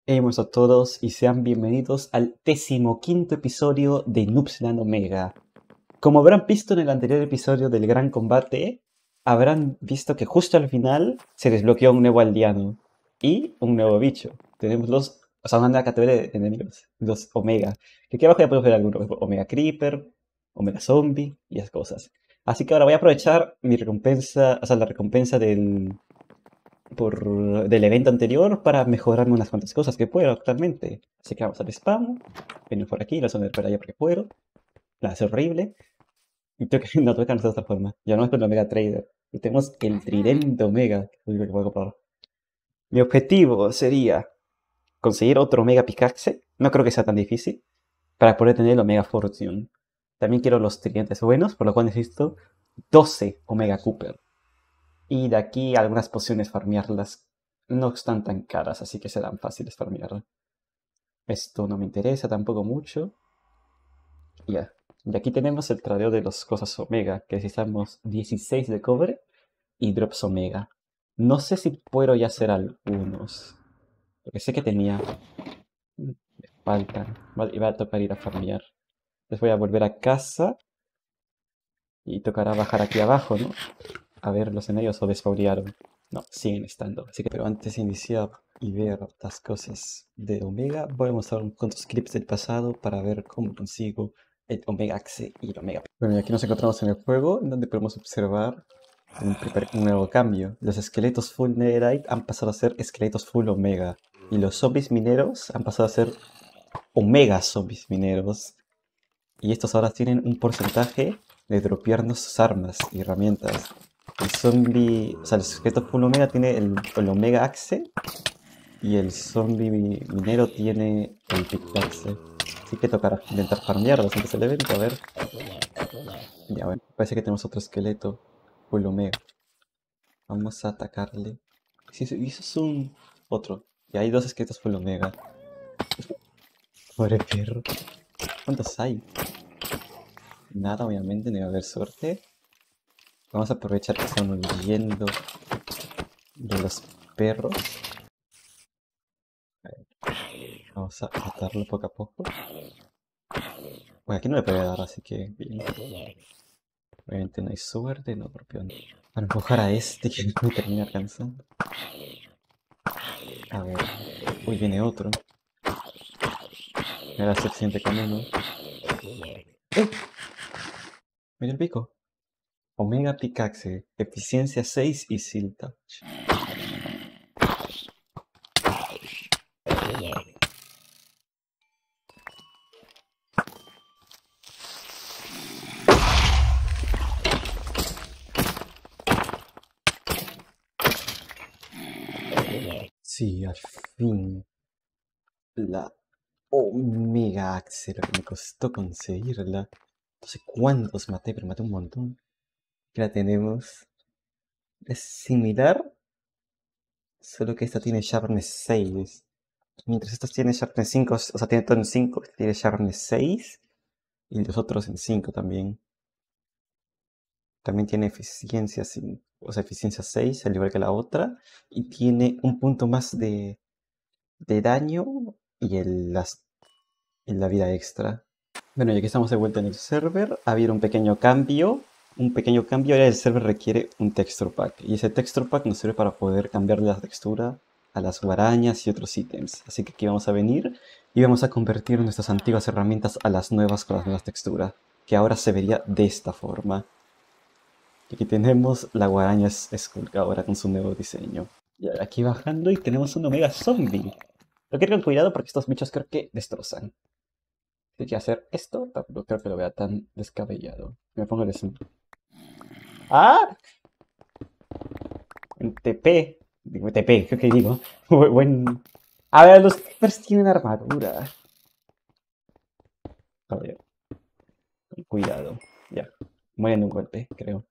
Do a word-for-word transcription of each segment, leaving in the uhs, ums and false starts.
Hemos a todos y sean bienvenidos al decimoquinto episodio de Noobsland Omega. Como habrán visto en el anterior episodio del gran combate, habrán visto que justo al final se desbloqueó un nuevo aldeano y un nuevo bicho. Tenemos los, o sea, una nueva categoría de enemigos, los Omega. Que aquí abajo ya podemos ver algunos, Omega Creeper, Omega Zombie y esas cosas. Así que ahora voy a aprovechar mi recompensa, o sea, la recompensa del, por, del evento anterior para mejorarme unas cuantas cosas que puedo actualmente. Así que vamos al spam, venimos por aquí, la zona de para allá porque puedo. La hace horrible. Y tengo que, no, tengo que hacer de otra forma. Ya no es con el Omega Trader. Y tenemos el Tridente Omega, que es lo único que puedo comprar. Mi objetivo sería conseguir otro Omega Pickaxe. No creo que sea tan difícil. Para poder tener el Omega Fortune. También quiero los tridentes buenos, por lo cual necesito doce Omega Cooper. Y de aquí algunas pociones farmearlas no están tan caras, así que serán fáciles farmear. Esto no me interesa tampoco mucho. Ya. Y aquí tenemos el tradeo de las cosas Omega, que necesitamos dieciséis de cobre y drops Omega. No sé si puedo ya hacer algunos, porque sé que tenía. Me faltan. Y va a tocar ir a farmear. Les voy a volver a casa y tocará bajar aquí abajo, ¿no? A ver los enemigos o despaunearon. No, siguen estando. Así que, pero antes de iniciar y ver las cosas de Omega, voy a mostrar unos cuantos clips del pasado para ver cómo consigo el Omega Axe y el Omega. Bueno, y aquí nos encontramos en el juego, en donde podemos observar un, primer- un nuevo cambio. Los esqueletos full Netherite han pasado a ser esqueletos full Omega. Y los zombies mineros han pasado a ser Omega zombies mineros. Y estos ahora tienen un porcentaje de dropearnos sus armas y herramientas. El zombie, o sea, el sujeto full omega tiene el, el omega axe y el zombie mi- minero tiene el pickaxe. Así que tocará intentar farmearlos antes del evento, a ver. Ya, bueno, parece que tenemos otro esqueleto full omega. Vamos a atacarle. Sí, sí, eso es un otro. Y hay dos esqueletos full omega. Pobre perro. ¿Cuántos hay? Nada, obviamente, no va a haber suerte. Vamos a aprovechar que están huyendo de los perros. A ver, vamos a matarlo poco a poco. Bueno, aquí no le puede dar, así que bien. Obviamente no hay suerte, no propio. Para empujar a este que no me termina alcanzando. A ver. Uy, viene otro. Me da suficiente con uno. ¡Eh! Mira el pico. Omega Pickaxe. Eficiencia seis y Seal Touch. Sí, al fin. La Omega Axe, lo que me costó conseguirla. No sé cuántos maté, pero maté un montón. Aquí la tenemos. Es similar, solo que esta tiene Sharpness seis. Mientras estos tienen Sharpness cinco, o sea, tiene todo en cinco, este tiene Sharpness seis. Y los otros en cinco también. También tiene eficiencia cinco, o sea, eficiencia seis, al igual que la otra. Y tiene un punto más de, de daño y el, las, y la vida extra. Bueno, ya que estamos de vuelta en el server, ha habido un pequeño cambio. Un pequeño cambio, ahora el server requiere un texture pack. Y ese texture pack nos sirve para poder cambiarle la textura a las guarañas y otros ítems. Así que aquí vamos a venir y vamos a convertir nuestras antiguas herramientas a las nuevas con las nuevas texturas. Que ahora se vería de esta forma. Y aquí tenemos la guaraña Skulk ahora con su nuevo diseño. Y ahora aquí bajando y tenemos un Omega Zombie. Lo quiero con cuidado porque estos bichos creo que destrozan. Así que hacer esto tampoco creo que lo vea tan descabellado. Me pongo el zoom. ¡Ah! En T P. Digo T P, creo que digo. Bu- Buen. A ver, los creepers tienen armadura. A ver, con cuidado. Ya. Mueren de un golpe, creo.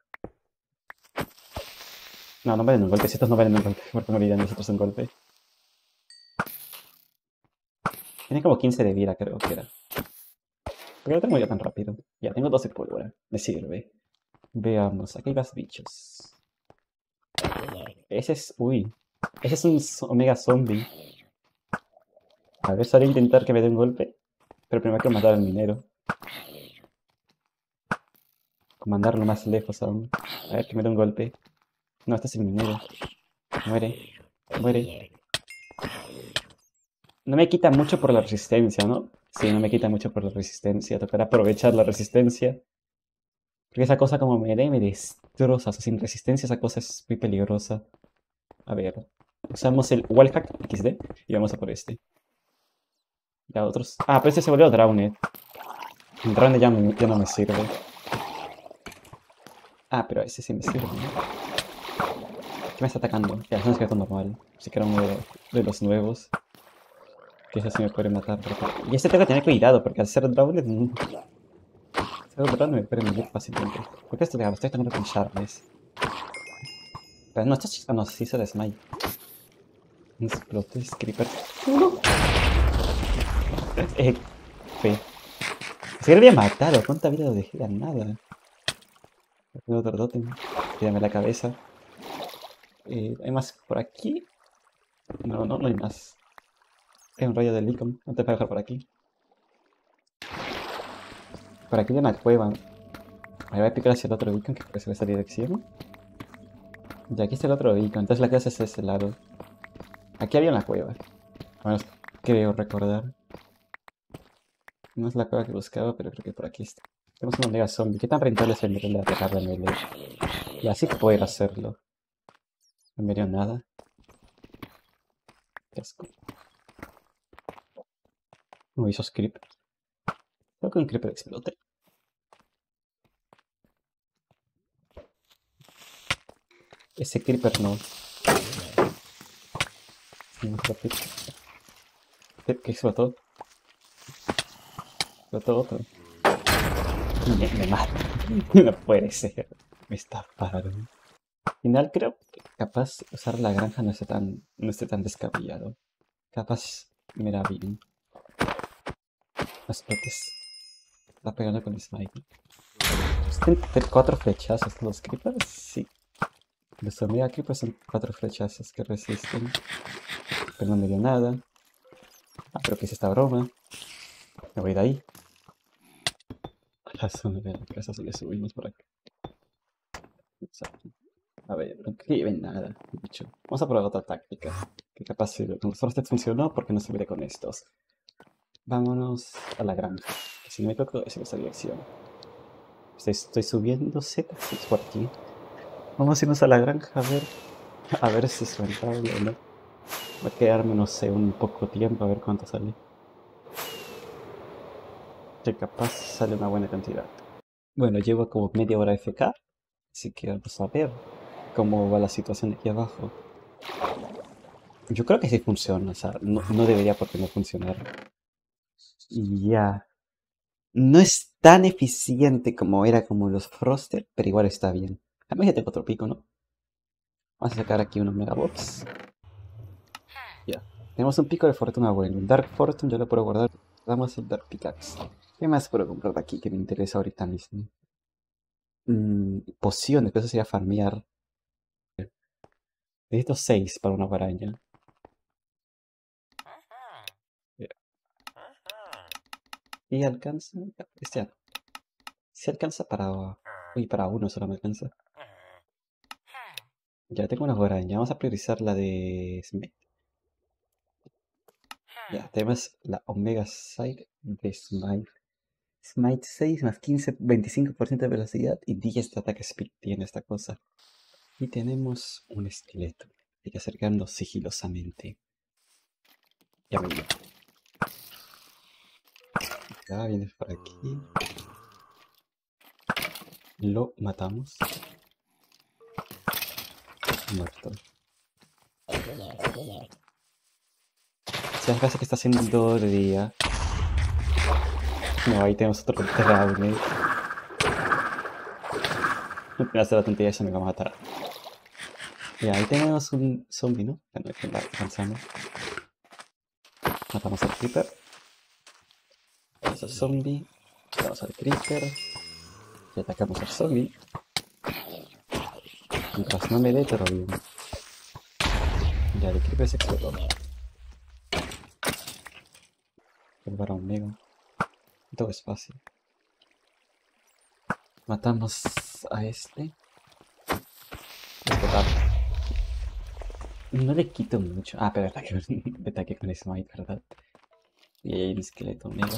No, no mueren de un golpe. Si estos no mueren de un golpe, porque morirían nosotros de un golpe. Tiene como quince de vida, creo que era. ¿Por qué no tengo ya tan rápido? Ya, tengo doce pólvora. Me sirve. Veamos, aquí hay más bichos. Ese es. Uy. Ese es un zo- Omega Zombie. A ver, sale a intentar que me dé un golpe. Pero primero hay que matar al minero. Mandarlo más lejos aún. A ver, que me dé un golpe. No, este es el minero. Muere. Muere. No me quita mucho por la resistencia, ¿no? Sí, no me quita mucho por la resistencia. Tocará aprovechar la resistencia. Porque esa cosa como me dé, me destroza. O sea, sin resistencia esa cosa es muy peligrosa. A ver. Usamos el wallhack equis de y vamos a por este. Ya otros... Ah, pero este se volvió Drowned. El Drowned ya, me- ya no me sirve. Ah, pero ese sí me sirve, ¿no? ¿Qué me está atacando? Ya, es un esqueleto normal. Así que era uno de, de los nuevos. Que ese sí me puede matar. Pero... Y este tengo que tener cuidado, porque al ser Drowned... mm, ser Drowned me puede morir fácilmente. ¿Por qué estoy, estoy atacando con Sharpness? Pero no, estos chicos no, sí se desmaya. Explote, Creeper. ¡No! Eh, fe. Si lo había matado, ¿cuánta vida lo dejé? A nada. Tengo otro totem. Tírame la cabeza. Eh, ¿hay más por aquí? No, no, no hay más. Hay un rayo del beacon. No te voy a dejar por aquí. Por aquí hay una cueva. Me voy a picar hacia el otro beacon, que parece esa dirección. Y aquí está el otro beacon. Entonces la casa es de ese lado. Aquí había una cueva. Bueno, creo recordar. No es la cueva que buscaba, pero creo que por aquí está. Tenemos una mega zombie. ¿Qué tan rentable es el nivel de atacar de melee? Y así poder hacerlo. No me dio nada. Qué asco. No hizo creeper. Creo que un creeper explote. Ese creeper no. No explotó. ¿Qué qué explotó? Explotó otro. Me, me mata. No puede ser. Me estafaron. Al final creo que capaz usar la granja no esté tan, no esté tan descabellado. Capaz me da bien. No explotes. Está pegando con Smite. ¿Tienen cuatro flechazos los creepers? Sí. Los Omega Creepers son cuatro flechazos que resisten. Pero no me dio nada. Ah, pero ¿qué es esta broma? Me voy de ahí. A la zona de la casa se le subimos por acá. A ver, no ven nada. Dicho. Vamos a probar otra táctica. Que capaz si con los Frosted funcionó, porque no subiré con estos. Vámonos a la granja. Que si no me equivoco, es en esa dirección. Estoy, estoy subiendo Z, sí, es por aquí. Vamos a irnos a la granja a ver. A ver si es rentable o no. Va a quedarme, no sé, un poco tiempo a ver cuánto sale. Que capaz sale una buena cantidad. Bueno, llevo como media hora F K. Así que vamos a ver cómo va la situación aquí abajo. Yo creo que sí funciona, o sea, no, no debería por qué no funcionar. Y ya. No es tan eficiente como era como los Frosted, pero igual está bien. Además ya tengo otro pico, ¿no? Vamos a sacar aquí unos megabots. Ya. Tenemos un pico de fortuna bueno. El Dark Fortune ya lo puedo guardar. Damos el Dark Pickaxe. ¿Qué más puedo comprar de aquí que me interesa ahorita mismo? Mm, pociones, pero eso sería farmear. Necesito seis para una araña. ¿Y alcanza? Este ya. Si alcanza para... Uy, para uno solo me alcanza. Ya tengo una guaraña. Vamos a priorizar la de Smith. Ya, tenemos la Omega Side de Smite. Smite seis más quince, veinticinco por ciento de velocidad y diez de ataque speed tiene esta cosa. Y tenemos un esqueleto. Hay que acercarnos sigilosamente. Ya me vio. Ya vienes por aquí. Lo matamos. Muerto. Se hace que está haciendo de día. No, ahí tenemos otro Drowned. Me hace la tontería, se me va a matar. Y ahí tenemos un zombie, ¿no? Bueno, que la alcanzamos. Matamos al creeper. Matamos al zombie. Matamos al creeper. Y atacamos al zombie. Mientras no me dé, pero bien. Ya, el creeper se explotó. Salvar a Omega. Todo es fácil. Matamos a este. Explotar. No le quito mucho. Ah, pero ataque, ataque con Smite, ¿verdad? Y ahí hay un esqueleto Omega.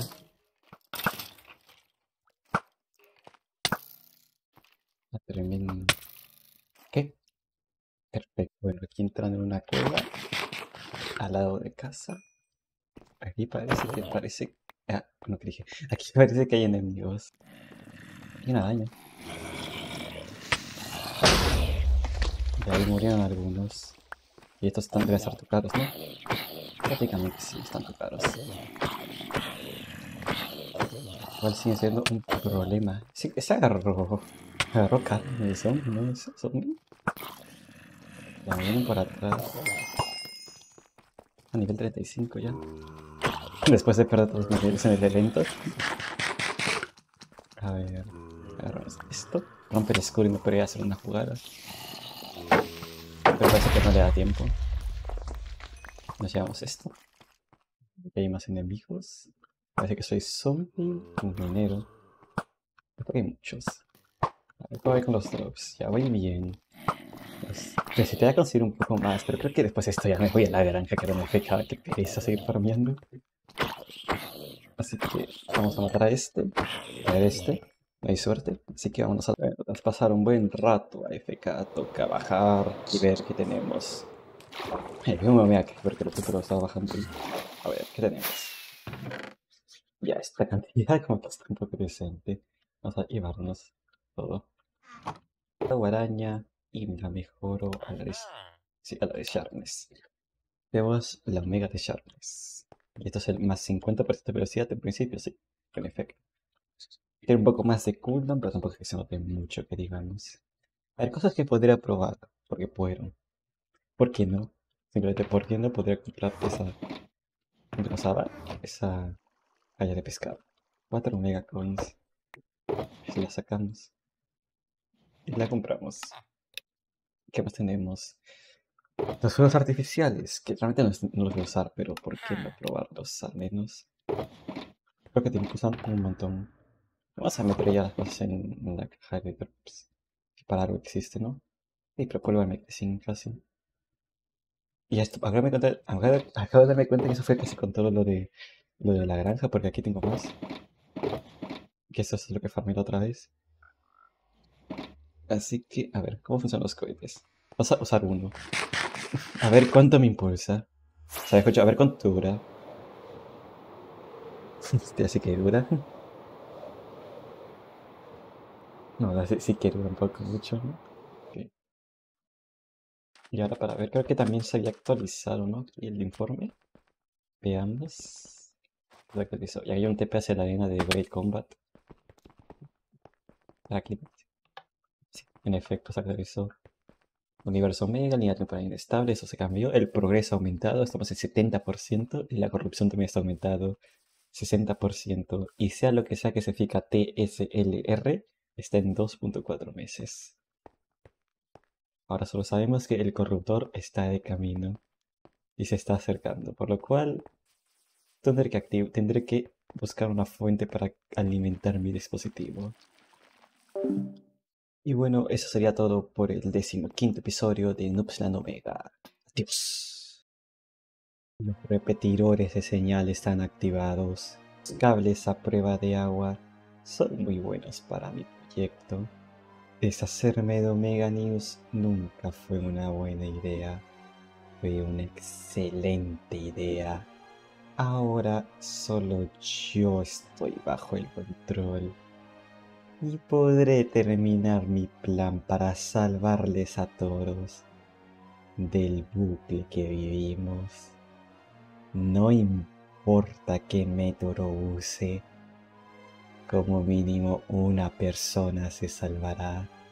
Ah, tremendo. ¿Qué? Perfecto. Bueno, aquí entrando en una cueva. Al lado de casa. Aquí parece que parece. Ah, no que dije. Aquí parece que hay enemigos. Y una daño. Y ahí murieron algunos. Y estos están, deben estar tocados, ¿no? Prácticamente sí, están tocados. Igual sigue siendo un problema. Sí, se agarró. Agarró carne de zombie, ¿no? ¿Es zombie? Ya me vienen por atrás. A nivel treinta y cinco ya. Después de perder todos mis niveles en el evento. A ver. Agarramos esto. Romper el escudo y me podría hacer una jugada. Pero parece que no le da tiempo. Nos llevamos esto. Aquí hay más enemigos. Parece que soy zombie. Un minero. Creo que hay muchos. A ver cómo voy con los drops. Ya voy bien. Pues, necesitaría conseguir un poco más, pero creo que después de esto ya me voy a la granja que no me fijaba. Que pereza seguir farmeando. Así que vamos a matar a este. A ver este. No hay suerte. Así que vamos a bueno, tras pasar un buen rato a F K. Toca bajar y ver qué tenemos. Eh, yo me voy a ver que lo que estaba bajando. A ver, ¿qué tenemos? Ya, esta cantidad como que está un poco decente. Vamos a llevarnos todo. La guaraña y la mejoro a la de, sí, a la de Sharpness. Tenemos la Omega de Sharpness. Y esto es el más cincuenta por ciento de velocidad en principio, sí, en efecto. Tiene un poco más de cooldown, pero tampoco es que se note mucho, que digamos. Hay cosas que podría probar, porque puedo. ¿Por qué no? Simplemente, ¿por qué no podría comprar esa... ¿Cómo se llama? Esa calla de pescado. Cuatro Omega Coins. Si la sacamos. Y la compramos. ¿Qué más tenemos? Los fuegos artificiales, que realmente no, es- no los voy a usar, pero ¿por qué no probarlos al menos? Creo que te usan un montón. Vamos a meter ya las cosas en, en la caja de drops. Que para algo existe, ¿no? Y pero vuelvo a sin casi. Y esto, acabo de, darme cuenta, acabo de- acabo de darme cuenta que eso fue casi con todo lo de, lo de la granja, porque aquí tengo más. Que eso es lo que farmé la otra vez. Así que, a ver, ¿cómo funcionan los cohetes? Vamos a usar uno. A ver cuánto me impulsa. O sea, escucha, a ver cuánto dura. Hostia, sí que dura. No, sí, sí que dura un poco mucho, ¿no? Ok. Y ahora para ver, creo que también se había actualizado, ¿no? Y el informe. Veamos. Lo actualizó. Y hay un T P hacia la arena de Great Combat. Aquí. Sí, en efecto se actualizó. Universo Omega, línea temporal inestable, eso se cambió. El progreso ha aumentado, estamos en setenta por ciento. Y la corrupción también está aumentado sesenta por ciento. Y sea lo que sea que significa T S L R, está en dos punto cuatro meses. Ahora solo sabemos que el corruptor está de camino y se está acercando, por lo cual tendré que, activ- tendré que buscar una fuente para alimentar mi dispositivo. Y bueno, eso sería todo por el decimoquinto episodio de Noobsland Omega. Adiós. Los repetidores de señal están activados. Los cables a prueba de agua son muy buenos para mi proyecto. Deshacerme de Omega News nunca fue una buena idea. Fue una excelente idea. Ahora solo yo estoy bajo el control. Y podré terminar mi plan para salvarles a todos del bucle que vivimos. No importa qué método use, como mínimo una persona se salvará.